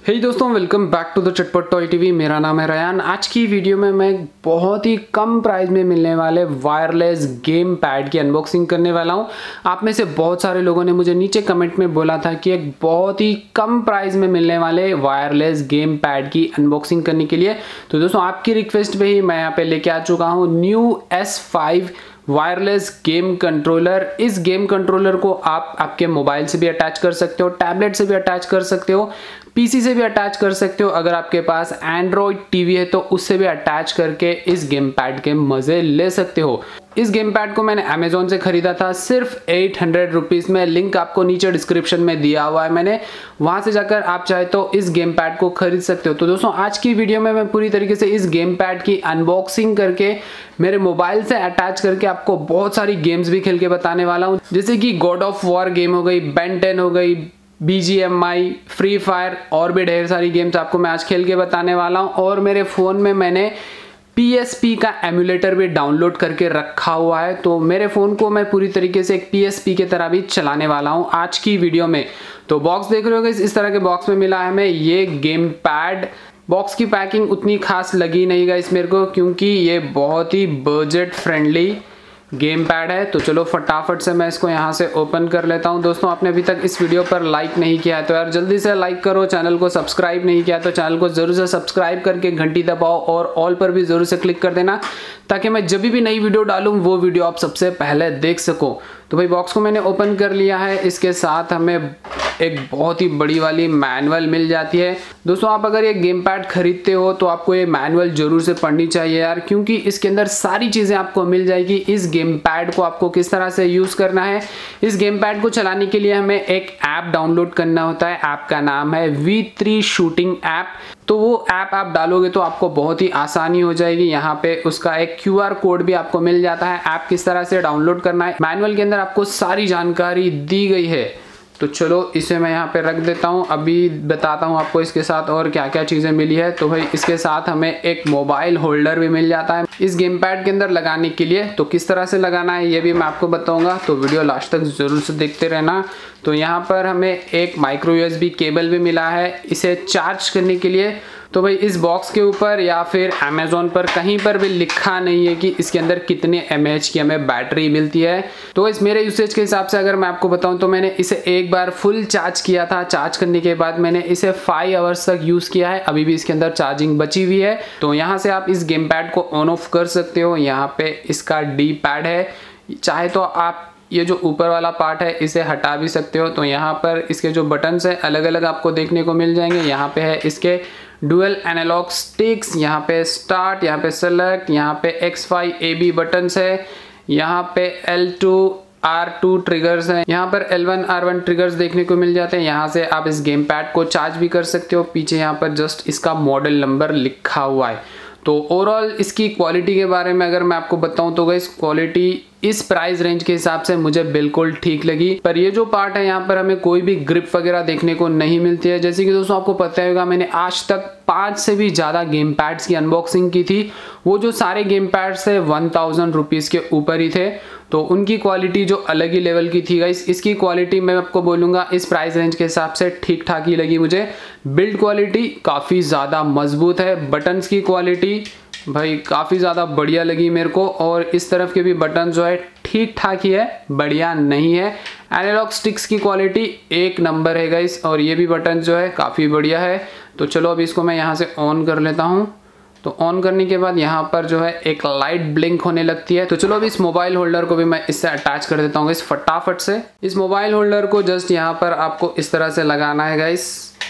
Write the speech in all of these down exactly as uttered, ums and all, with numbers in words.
हे hey दोस्तों, welcome back to the Chatpat toy TV. मेरा नाम है रयान। आज की वीडियो में मैं बहुत ही कम प्राइस में मिलने वाले वायरलेस गेम पैड की अनबॉक्सिंग करने वाला हूं। आप में से बहुत सारे लोगों ने मुझे नीचे कमेंट में बोला था कि एक बहुत ही कम प्राइस में मिलने वाले वायरलेस गेम पैड की अनबॉक्सिंग करने के लिए। तो दोस्तों, आपकी रिक्वेस्ट पे ही मैं यहाँ पे लेके आ चुका हूँ new S five wireless game controller. इस गेम कंट्रोलर को आप आपके मोबाइल से भी अटैच कर सकते हो, टैबलेट से भी अटैच कर सकते हो, पीसी से भी अटैच कर सकते हो। अगर आपके पास एंड्रॉयड टीवी है तो उससे भी अटैच करके इस गेम पैड के मजे ले सकते हो। इस गेम पैड को मैंने अमेजोन से खरीदा था सिर्फ एट हंड्रेड रुपीज में। लिंक आपको नीचे डिस्क्रिप्शन में दिया हुआ है, मैंने वहां से जाकर आप चाहे तो इस गेम पैड को खरीद सकते हो। तो दोस्तों, आज की वीडियो में मैं पूरी तरीके से इस गेम पैड की अनबॉक्सिंग करके मेरे मोबाइल से अटैच करके आपको बहुत सारी गेम्स भी खेल के बताने वाला हूँ, जैसे कि गॉड ऑफ वॉर गेम हो गई, बेन टेन हो गई, B G M I, Free Fire और भी ढेर सारी गेम्स आपको मैं आज खेल के बताने वाला हूँ। और मेरे फ़ोन में मैंने पी एस पी का एमुलेटर भी डाउनलोड करके रखा हुआ है, तो मेरे फ़ोन को मैं पूरी तरीके से एक पी एस पी की तरह भी चलाने वाला हूँ आज की वीडियो में। तो बॉक्स देख रहे हो गाइस, इस तरह के बॉक्स में मिला है हमें ये गेम पैड। बॉक्स की पैकिंग उतनी खास लगी नहीं गाइस मेरे को, क्योंकि ये बहुत ही बजट फ्रेंडली गेम पैड है। तो चलो फटाफट से मैं इसको यहाँ से ओपन कर लेता हूँ। दोस्तों, आपने अभी तक इस वीडियो पर लाइक नहीं किया है तो यार जल्दी से लाइक करो। चैनल को सब्सक्राइब नहीं किया तो चैनल को जरूर से सब्सक्राइब करके घंटी दबाओ और ऑल पर भी जरूर से क्लिक कर देना, ताकि मैं जब भी नई वीडियो डालूँ वो वीडियो आप सबसे पहले देख सको। तो भाई, बॉक्स को मैंने ओपन कर लिया है। इसके साथ हमें एक बहुत ही बड़ी वाली मैनुअल मिल जाती है। दोस्तों, आप अगर ये गेम पैड खरीदते हो तो आपको ये मैनुअल जरूर से पढ़नी चाहिए यार, क्योंकि इसके अंदर सारी चीज़ें आपको मिल जाएगी। इस गेम पैड को आपको किस तरह से यूज़ करना है, इस गेम पैड को चलाने के लिए हमें एक ऐप डाउनलोड करना होता है। ऐप का नाम है वी थ्री शूटिंग ऐप। तो वो ऐप आप डालोगे तो आपको बहुत ही आसानी हो जाएगी। यहाँ पे उसका एक क्यू आर कोड भी आपको मिल जाता है। ऐप किस तरह से डाउनलोड करना है, मैनुअल के अंदर आपको सारी जानकारी दी गई है। तो चलो इसे मैं यहाँ पे रख देता हूँ, अभी बताता हूँ आपको इसके साथ और क्या क्या चीज़ें मिली है। तो भाई, इसके साथ हमें एक मोबाइल होल्डर भी मिल जाता है इस गेम पैड के अंदर लगाने के लिए। तो किस तरह से लगाना है ये भी मैं आपको बताऊंगा, तो वीडियो लास्ट तक जरूर से देखते रहना। तो यहाँ पर हमें एक micro U S B cable भी मिला है इसे चार्ज करने के लिए। तो भाई, इस बॉक्स के ऊपर या फिर अमेजोन पर कहीं पर भी लिखा नहीं है कि इसके अंदर कितने एम ए एच की हमें बैटरी मिलती है। तो इस मेरे यूसेज के हिसाब से अगर मैं आपको बताऊं तो मैंने इसे एक बार फुल चार्ज किया था। चार्ज करने के बाद मैंने इसे फाइव आवर्स तक यूज़ किया है, अभी भी इसके अंदर चार्जिंग बची हुई है। तो यहाँ से आप इस गेम पैड को ऑन ऑफ कर सकते हो। यहाँ पे इसका डी पैड है, चाहे तो आप ये जो ऊपर वाला पार्ट है इसे हटा भी सकते हो। तो यहाँ पर इसके जो बटन्स हैं अलग अलग आपको देखने को मिल जाएंगे। यहाँ पे है इसके डुअल एनालॉग स्टिक्स, यहाँ पे स्टार्ट, यहाँ पे सेलेक्ट, यहाँ पे X five A B buttons है, यहाँ पे L two R two triggers हैं, यहाँ पर L one R one triggers देखने को मिल जाते हैं। यहाँ से आप इस गेम पैड को चार्ज भी कर सकते हो। पीछे यहाँ पर जस्ट इसका मॉडल नंबर लिखा हुआ है। तो ओवरऑल इसकी क्वालिटी के बारे में अगर मैं आपको बताऊं तो गाइस, क्वालिटी इस प्राइस रेंज के हिसाब से मुझे बिल्कुल ठीक लगी। पर ये जो पार्ट है यहाँ पर हमें कोई भी ग्रिप वगैरह देखने को नहीं मिलती है। जैसे कि दोस्तों आपको पता होगा, मैंने आज तक पाँच से भी ज़्यादा गेम पैड्स की अनबॉक्सिंग की थी। वो जो सारे गेम पैड्स थे वन थाउजेंड रुपीज़ के ऊपर ही थे, तो उनकी क्वालिटी जो अलग ही लेवल की थी गाइस। इसकी क्वालिटी मैं आपको बोलूँगा इस प्राइस रेंज के हिसाब से ठीक ठाक ही लगी मुझे। बिल्ड क्वालिटी काफ़ी ज़्यादा मजबूत है, बटन्स की क्वालिटी भाई काफ़ी ज़्यादा बढ़िया लगी मेरे को। और इस तरफ के भी बटन जो है ठीक ठाक ही है, बढ़िया नहीं है। एनालॉग स्टिक्स की क्वालिटी एक नंबर है गाइस, और ये भी बटन जो है काफ़ी बढ़िया है। तो चलो अब इसको मैं यहाँ से ऑन कर लेता हूँ। तो ऑन करने के बाद यहाँ पर जो है एक लाइट ब्लिंक होने लगती है। तो चलो अब इस मोबाइल होल्डर को भी मैं इससे अटैच कर देता हूँ इस फटाफट से। इस मोबाइल होल्डर को जस्ट यहाँ पर आपको इस तरह से लगाना है गाइस,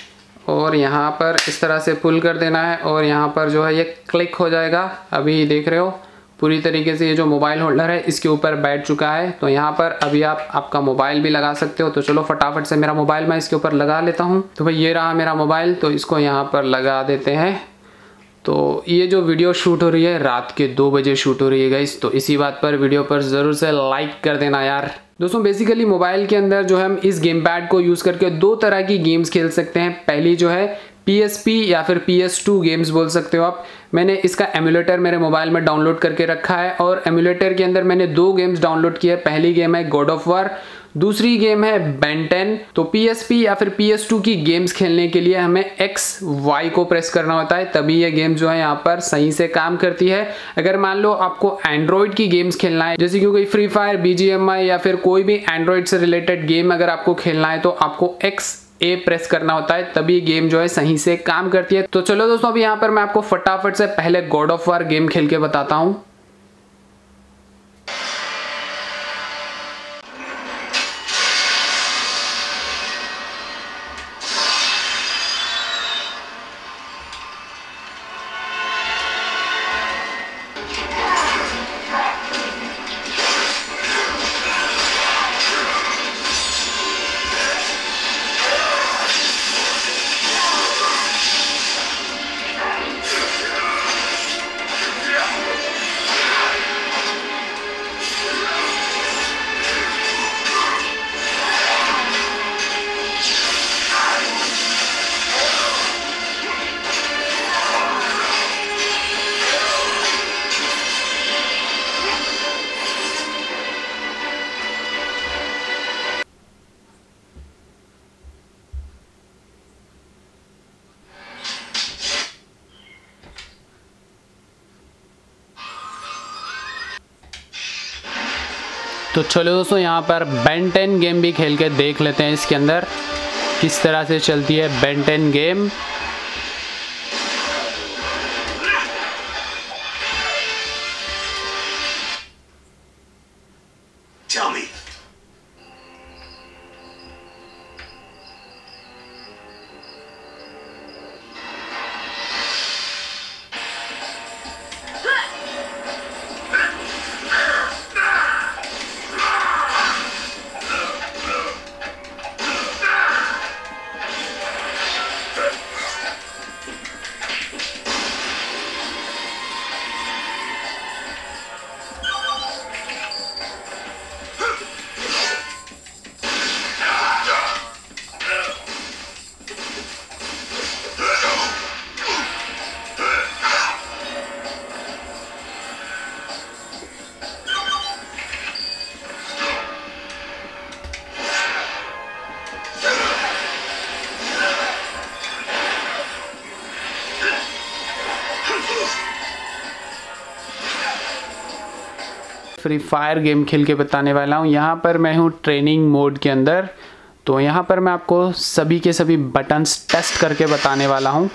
और यहाँ पर इस तरह से पुल कर देना है, और यहाँ पर जो है ये क्लिक हो जाएगा। अभी देख रहे हो पूरी तरीके से ये जो मोबाइल होल्डर है इसके ऊपर बैठ चुका है। तो यहाँ पर अभी आप आपका मोबाइल भी लगा सकते हो। तो चलो फटाफट से मेरा मोबाइल मैं इसके ऊपर लगा लेता हूँ। तो भाई, ये रहा मेरा मोबाइल, तो इसको यहाँ पर लगा देते हैं। तो ये जो वीडियो शूट हो रही है रात के दो बजे शूट हो रही है गाइस, तो इसी बात पर वीडियो पर ज़रूर से लाइक कर देना यार। दोस्तों, बेसिकली मोबाइल के अंदर जो है हम इस गेम पैड को यूज़ करके दो तरह की गेम्स खेल सकते हैं। पहली जो है पी एस पी या फिर पी एस टू गेम्स बोल सकते हो आप। मैंने इसका एमुलेटर मेरे मोबाइल में डाउनलोड करके रखा है, और एमुलेटर के अंदर मैंने दो गेम्स डाउनलोड किए। पहली गेम है गॉड ऑफ वॉर, दूसरी गेम है बेन टेन। तो पी एस पी या फिर पी एस टू की गेम्स खेलने के लिए हमें एक्स वाई को प्रेस करना होता है, तभी ये गेम जो है यहाँ पर सही से काम करती है। अगर मान लो आपको एंड्रॉइड की गेम्स खेलना है, जैसे कि कोई Free Fire, B G M I या फिर कोई भी एंड्रॉइड से रिलेटेड गेम अगर आपको खेलना है, तो आपको एक्स ए प्रेस करना होता है, तभी गेम जो है सही से काम करती है। तो चलो दोस्तों, अभी यहाँ पर मैं आपको फटाफट से पहले गॉड ऑफ वार गेम खेल के बताता हूँ। तो चलो दोस्तों, यहाँ पर बेन टेन गेम भी खेल के देख लेते हैं इसके अंदर किस तरह से चलती है Ben ten game. Tell me. Free Fire game खेल के बताने वाला हूँ। यहाँ पर मैं हूँ ट्रेनिंग मोड के अंदर। तो यहाँ पर मैं आपको सभी के सभी बटन्स टेस्ट करके बताने वाला हूँ।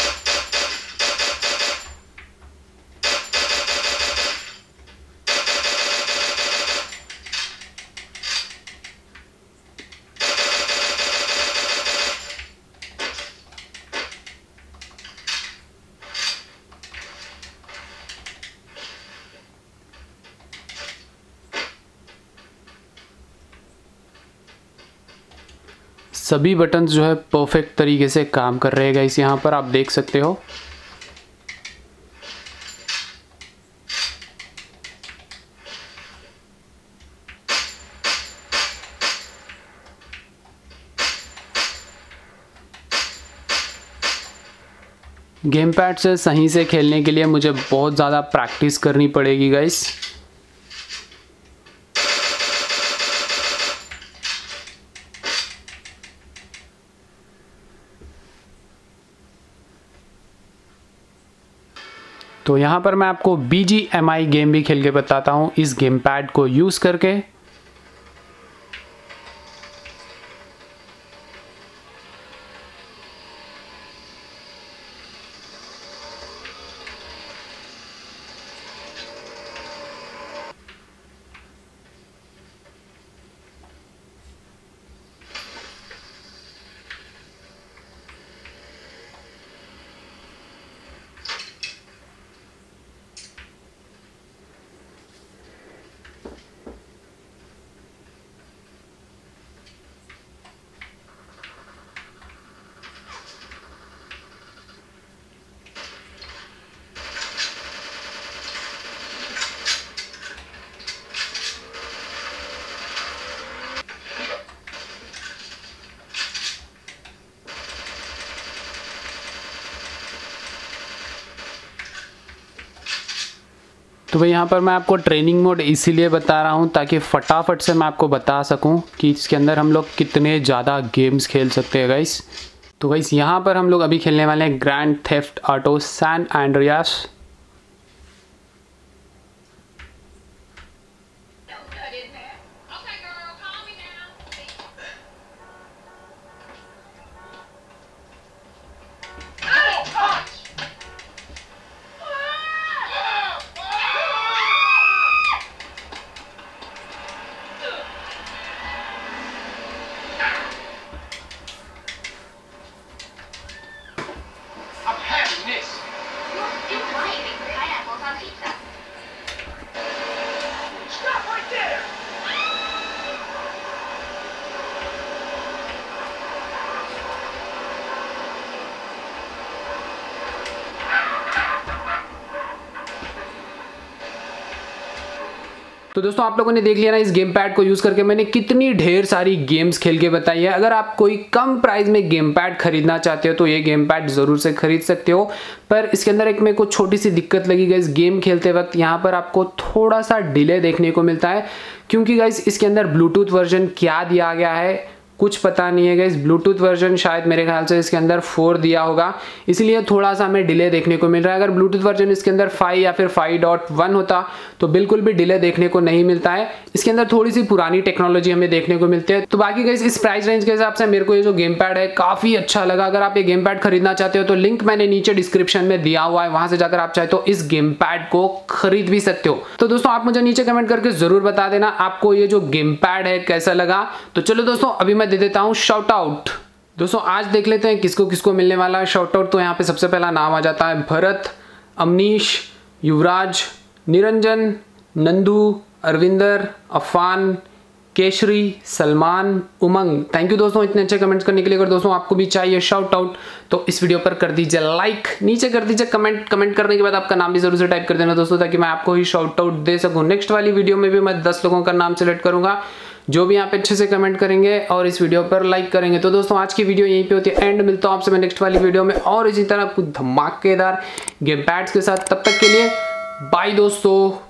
सभी बटन्स जो है परफेक्ट तरीके से काम कर रहे हैं गाइस, यहाँ पर आप देख सकते हो। गेम पैड से सही से खेलने के लिए मुझे बहुत ज़्यादा प्रैक्टिस करनी पड़ेगी गाइस। तो यहाँ पर मैं आपको B G M I game भी खेल के बताता हूँ इस गेम पैड को यूज़ करके। तो भाई यहाँ पर मैं आपको ट्रेनिंग मोड इसीलिए बता रहा हूँ ताकि फटाफट से मैं आपको बता सकूँ कि इसके अंदर हम लोग कितने ज़्यादा गेम्स खेल सकते हैं गाइस। तो गाइस यहाँ पर हम लोग अभी खेलने वाले हैं Grand Theft Auto San Andreas. तो दोस्तों आप लोगों ने देख लिया ना इस गेम पैड को यूज़ करके मैंने कितनी ढेर सारी गेम्स खेल के बताई है। अगर आप कोई कम प्राइस में गेम पैड खरीदना चाहते हो तो ये गेम पैड ज़रूर से खरीद सकते हो। पर इसके अंदर एक मेरे को छोटी सी दिक्कत लगी गाइस, गेम खेलते वक्त यहाँ पर आपको थोड़ा सा डिले देखने को मिलता है, क्योंकि गाइस इसके अंदर ब्लूटूथ वर्जन क्या दिया गया है कुछ पता नहीं है गाइस। ब्लूटूथ वर्जन शायद मेरे ख्याल से इसके अंदर फोर दिया होगा, इसलिए थोड़ा सा हमें डिले देखने को मिल रहा है। अगर ब्लूटूथ वर्जन इसके अंदर फाइव या फिर फाइव डॉट वन होता तो बिल्कुल भी डिले देखने को नहीं मिलता है। इसके अंदर थोड़ी सी पुरानी टेक्नोलॉजी हमें देखने को मिलती है। तो बाकी गाइस इस प्राइस रेंज के हिसाब से मेरे को ये जो गेम पैड है काफी अच्छा लगा। अगर आप ये गेम पैड खरीदना चाहते हो तो लिंक मैंने नीचे डिस्क्रिप्शन में दिया हुआ है, वहां से जाकर आप चाहे तो इस गेम पैड को खरीद भी सकते हो। तो दोस्तों आप मुझे नीचे कमेंट करके जरूर बता देना आपको ये जो गेम पैड है कैसा लगा। तो चलो दोस्तों अभी मैं दे देता हूँ शाउट आउट। दोस्तों आज देख लेते हैं किसको किसको मिलने वाला है शाउट आउट। तो यहाँ पे सबसे पहला नाम आ जाता है भरत, अमनीश, युवराज, निरंजन, नंदू, अरविंदर, अफान, केशरी, सलमान, उमंग। थैंक यू दोस्तों इतने अच्छे कमेंट्स करने के लिए। अगर दोस्तों आपको भी चाहिए शाउट आउट तो इस वीडियो पर कर दीजिए लाइक, नीचे कर दीजिए कमेंट। कमेंट करने के बाद आपका नाम भी जरूर से टाइप कर देना दोस्तों, ताकि मैं आपको ही शाउट आउट दे सकूं। नेक्स्ट वाली वीडियो में भी मैं दस लोगों का नाम सेलेक्ट करूंगा जो भी यहाँ पे अच्छे से कमेंट करेंगे और इस वीडियो पर लाइक करेंगे। तो दोस्तों आज की वीडियो यहीं पे होती है एंड। मिलता हूँ आपसे मैं नेक्स्ट वाली वीडियो में और इसी तरह कुछ धमाकेदार गेम पैड्स के साथ। तब तक के लिए बाय दोस्तों।